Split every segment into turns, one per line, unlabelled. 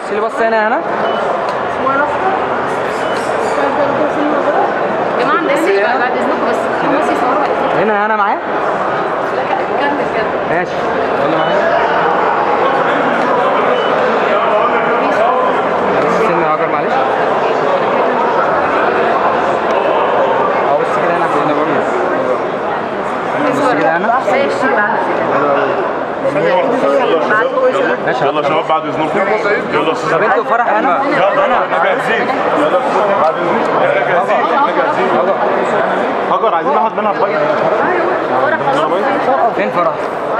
اللي بص هنا
يا جماعه الناس اللي بعد اذنكم بس خلاص يصوروا
هنا معايا.
كمل
ماشي يلا معايا. سن هاجر معلش. بس كده انا كده برضه. بس كده انا.
ماشي يلا شباب بعد اذنكم. يلا
طب انتوا فرح انا؟
يلا احنا جاهزين. يلا بعد اذنكم احنا جاهزين. هاجر عايزين ناخد منها شويه.
فين فرح؟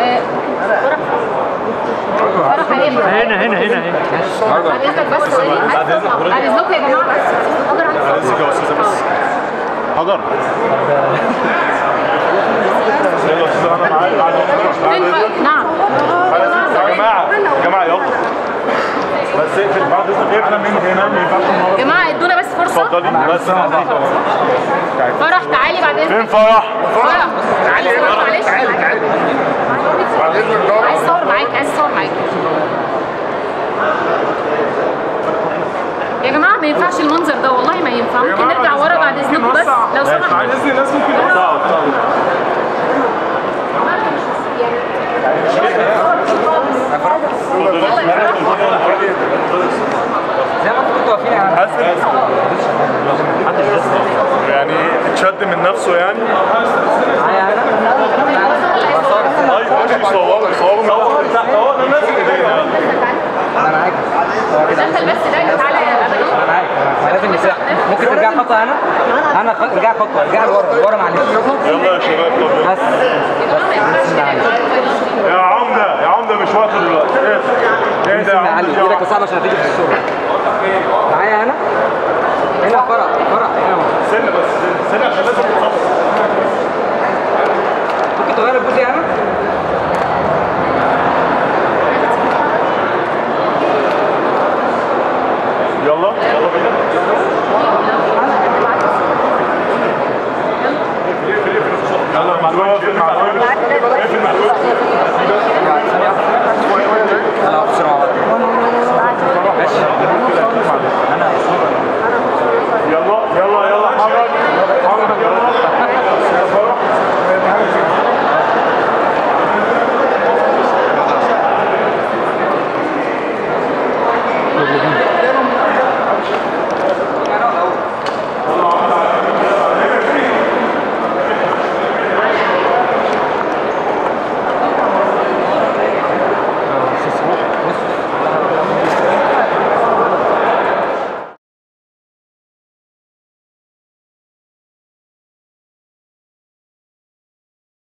هنا
بعد اذنك بس بعد اذنكم يا جماعه بس
بعد اذنك يا استاذه بس. هاجر يلا يا استاذه انا معاك بعد اذنك.
نعم
يا جماعه يلا بس اقفل بعد اذنك. انا من هنا ما ينفعش
يا جماعه ادونا بس فرصه.
اتفضلي بس
فرح تعالي بعد اذنك.
فين فرح؟
تعالي معلش
تعالي بعد اذنك.
عايز اصور معاك يا جماعه ما ينفعش المنظر ده والله ما ينفع. ممكن نرجع ورا بعد اذنكم بس لو سمحت.
بعد اذن الناس ممكن يقطعوا.
زي ما انتوا كنتوا واقفين يا عم.
يعني اتشد من نفسه يعني.
معايا انا.
طيب ماشي صوروا من اول اهو انا ماسك ايدينا.
انا معاك.
دخل بس ده تعالى يا ابني.
انا معاك. لازم نساعد. ممكن ترجع خطوه انا ارجع خطوه ارجع لورا معلش.
يلا يا شباب طب
بس
يا عمده مش وقت دلوقتي. ايه ده يا عمده؟
ايدك وصعب عشان هتيجي في الصوره. معايا انا. هنا فرح هنا.
سنه بس سنه عشان لازم تصور.
ممكن تغير الجزء هنا؟